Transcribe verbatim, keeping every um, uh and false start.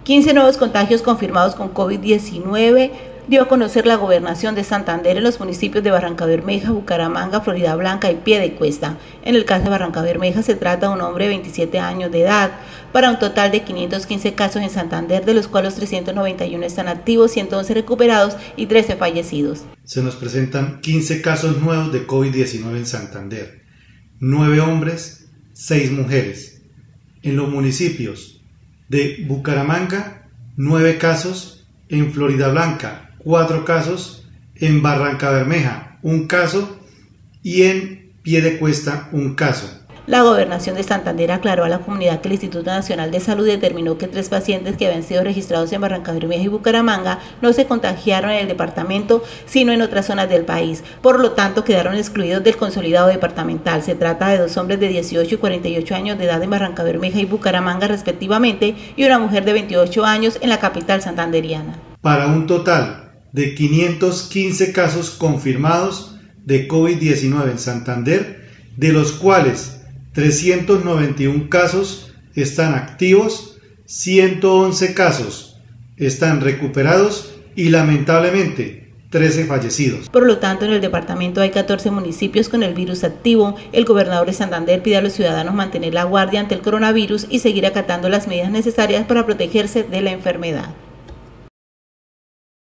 quince nuevos contagios confirmados con COVID diecinueve dio a conocer la Gobernación de Santander en los municipios de Barrancabermeja, Bucaramanga, Floridablanca y Piedecuesta. En el caso de Barrancabermeja se trata de un hombre de veintisiete años de edad, para un total de quinientos quince casos en Santander, de los cuales trescientos noventa y uno están activos, ciento once recuperados y trece fallecidos. Se nos presentan quince casos nuevos de COVID diecinueve en Santander, nueve hombres, seis mujeres. En los municipios de Bucaramanga, nueve casos, en Floridablanca, cuatro casos, en Barrancabermeja, un caso y en Piedecuesta, un caso. La Gobernación de Santander aclaró a la comunidad que el Instituto Nacional de Salud determinó que tres pacientes que habían sido registrados en Barrancabermeja y Bucaramanga no se contagiaron en el departamento, sino en otras zonas del país. Por lo tanto, quedaron excluidos del consolidado departamental. Se trata de dos hombres de dieciocho y cuarenta y ocho años de edad en Barrancabermeja y Bucaramanga respectivamente, y una mujer de veintiocho años en la capital santanderiana. Para un total de quinientos quince casos confirmados de COVID diecinueve en Santander, de los cuales trescientos noventa y uno casos están activos, ciento once casos están recuperados y lamentablemente trece fallecidos. Por lo tanto, en el departamento hay catorce municipios con el virus activo. El gobernador de Santander pide a los ciudadanos mantener la guardia ante el coronavirus y seguir acatando las medidas necesarias para protegerse de la enfermedad.